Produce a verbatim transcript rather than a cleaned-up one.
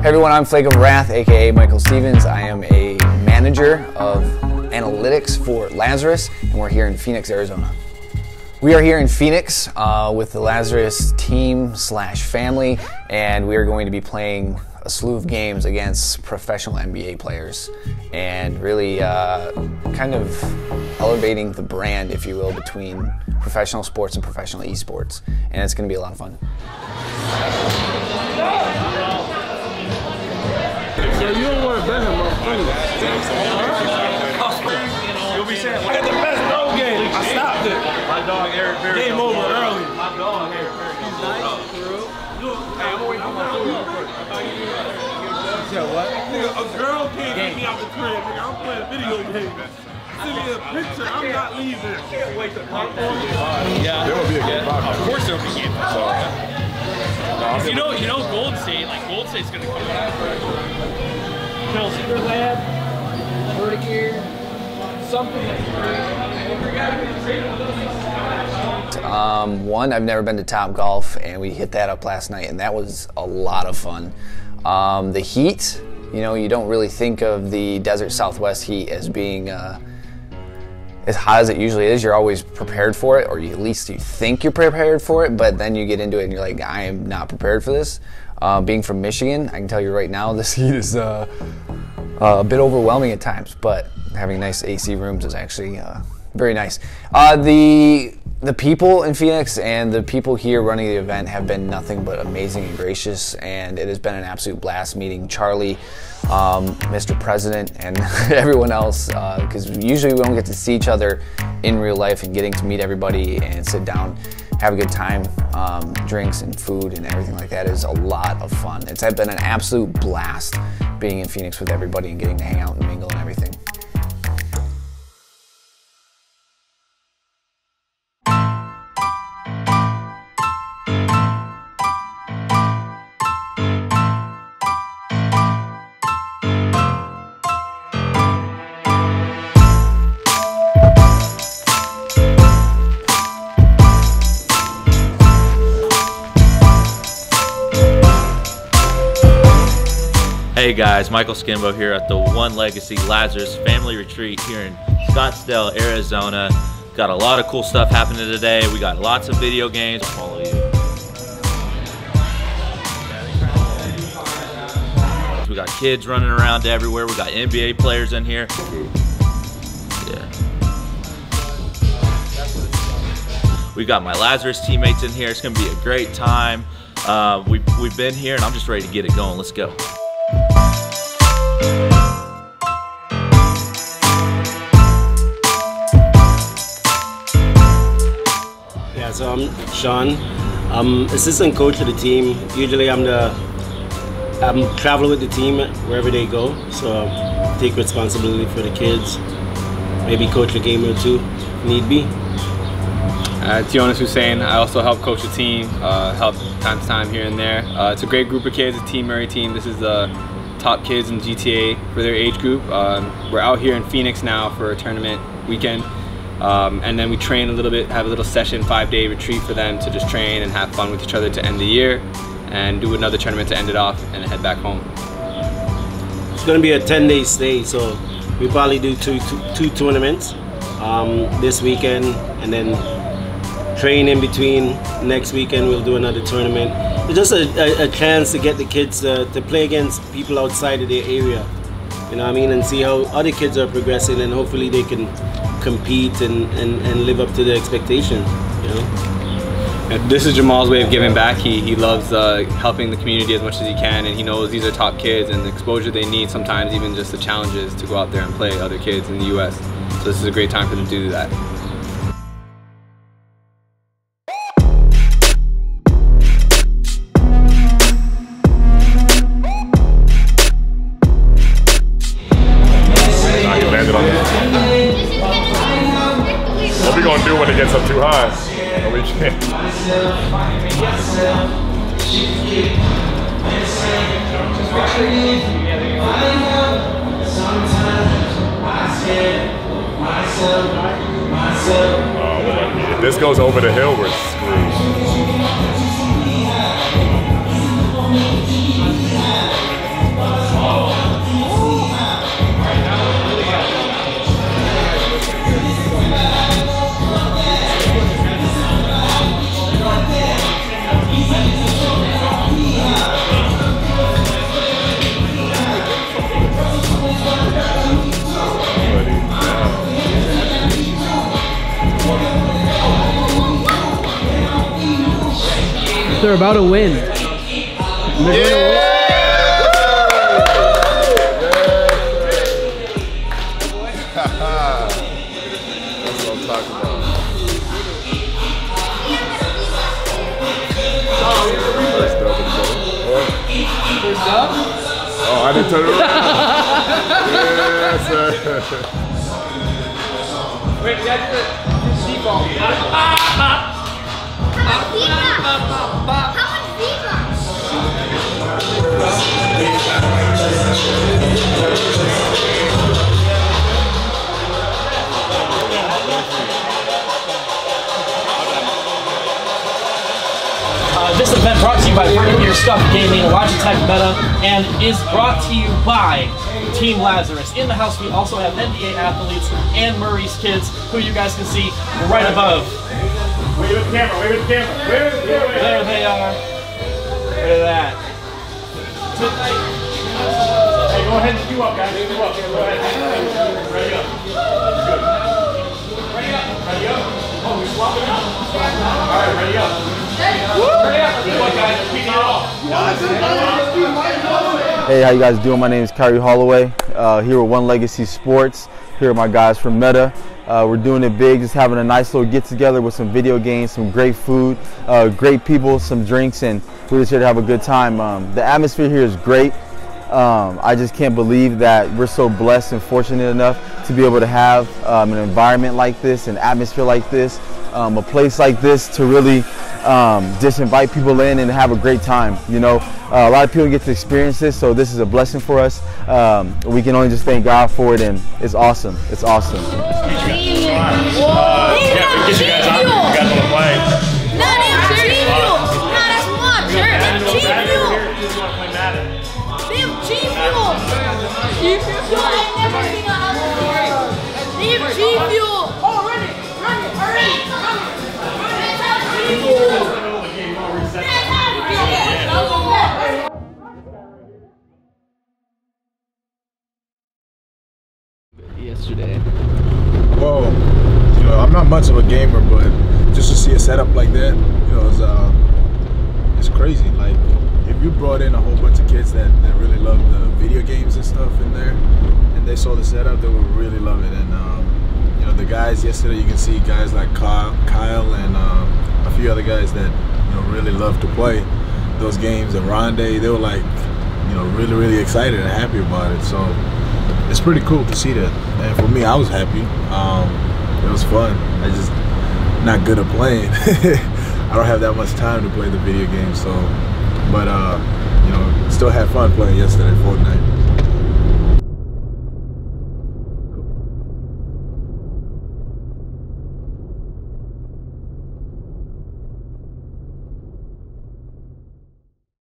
everyone, I'm Flake of Wrath, aka Michael Stevens. I am a manager of analytics for Lazarus, and we're here in Phoenix, Arizona. We are here in Phoenix uh, with the Lazarus team slash family, and we are going to be playing a slew of games against professional N B A players, and really uh, kind of elevating the brand, if you will, between professional sports and professional esports, and it's going to be a lot of fun. So you don't want to bet him on food. You'll be saying, I got the best road game. I stopped it. My dog Eric Berry. Game over early. My dog Eric Berry. He's nice. Hey, I'm waiting for my food. You said what? Nigga, a girl can't get me out the crib. Nigga, I'm playing a video game. Send me a picture. I'm not leaving. Wait the popcorn. Yeah. There will be a game. Of course there will be a game. So, no, you know, you know, Golden State, like Golden State's gonna come out. Kelsey, lab, Vertigear, something. Um, one, I've never been to Top Golf, and we hit that up last night, and that was a lot of fun. Um, the heat, you know, you don't really think of the desert Southwest heat as being uh, as hot as it usually is. You're always prepared for it, or you, at least you think you're prepared for it, but then you get into it and you're like, I am not prepared for this. Uh, being from Michigan, I can tell you right now, this heat is uh, uh, a bit overwhelming at times, but having nice A C rooms is actually uh, very nice. Uh, the The people in Phoenix and the people here running the event have been nothing but amazing and gracious, and it has been an absolute blast meeting Charlie, um, Mister President, and everyone else, because uh, usually we don't get to see each other in real life, and getting to meet everybody and sit down, have a good time, um, drinks and food and everything like that is a lot of fun. It's been an absolute blast being in Phoenix with everybody and getting to hang out and mingle and everything. Hey guys, Michael Skimbo here at the One Legacy Lazarus Family Retreat here in Scottsdale, Arizona. Got a lot of cool stuff happening today. We got lots of video games. I'll follow you. We got kids running around everywhere. We got N B A players in here. Yeah. We got my Lazarus teammates in here. It's gonna be a great time. Uh, we, we've been here and I'm just ready to get it going. Let's go. Yeah, so I'm Sean. I'm assistant coach of the team. Usually I'm the I'm traveling with the team wherever they go, so I take responsibility for the kids. Maybe coach a game or two if need be. Uh, Tionis Hussein. I also help coach the team, uh, help time to time here and there. Uh, it's a great group of kids, a Team Murray team. This is the top kids in G T A for their age group. Um, we're out here in Phoenix now for a tournament weekend, um, and then we train a little bit, have a little session, five-day retreat for them to just train and have fun with each other to end the year, and do another tournament to end it off and head back home. It's going to be a ten-day stay, so we probably do two, two, two tournaments um, this weekend, and then train in between. Next weekend we'll do another tournament. It's just a, a, a chance to get the kids uh, to play against people outside of their area, you know what I mean, and see how other kids are progressing, and hopefully they can compete and, and, and live up to their expectations, you know. And this is Jamal's way of giving back. He, he loves uh, helping the community as much as he can, and he knows these are top kids and the exposure they need, sometimes even just the challenges to go out there and play other kids in the U S. So this is a great time for them to do that. What we gonna do when it gets up too high? No, we can't. Oh, well, if this goes over the hill, we're screwed. They're about to win. Yeah! That's what I'm talking about. First up? Oh, I didn't turn it around. Yes, sir. Wait, we gotta do the default. Uh, this event brought to you by Premier Stuff Gaming, Logitech Meta, and is brought to you by Team Lazarus. In the house, we also have N B A athletes and Murray's kids, who you guys can see right above. Wave at the camera, wave at the camera. Wave at the camera. There they are. Look at that. Tonight. Hey, go ahead and queue up, guys. Queue up. Go ahead. Ready up. Good. Ready up. Ready up. Oh, we're swapping out. All right, ready up. Ready up. Let's go, guys. Keep it off. Hey, how you guys doing? My name is Kyrie Holloway, uh, here with One Legacy Sports. Here are my guys from Meta. Uh, we're doing it big, just having a nice little get together with some video games, some great food, uh, great people, some drinks, and we're just here to have a good time. Um, the atmosphere here is great. Um, I just can't believe that we're so blessed and fortunate enough to be able to have um, an environment like this, an atmosphere like this, um, a place like this to really um, just invite people in and have a great time. You know, uh, a lot of people get to experience this, so this is a blessing for us. Um, we can only just thank God for it, and it's awesome. It's awesome. Uh, yeah, we get you guys out. You guys want to play? No, they have G Fuel. No, that's one. They have G Fuel. They have G Fuel. G Fuel. I never seen a house before. They have G Fuel. Oh, run it. Run it. Hurry. Run it. Let's have G Fuel. Let's have G Fuel. Yesterday. Well, you know, I'm not much of a gamer, but just to see a setup like that, you know, it's, uh, it's crazy. Like, if you brought in a whole bunch of kids that, that really love the video games and stuff in there, and they saw the setup, they would really love it. And, um, you know, the guys yesterday, you can see guys like Kyle, Kyle and um, a few other guys that, you know, really love to play those games. And Rondé, they were like, you know, really, really excited and happy about it. So it's pretty cool to see that. And for me, I was happy. Um, it was fun. I just not good at playing. I don't have that much time to play the video game. So, but uh, you know, still had fun playing yesterday, Fortnite.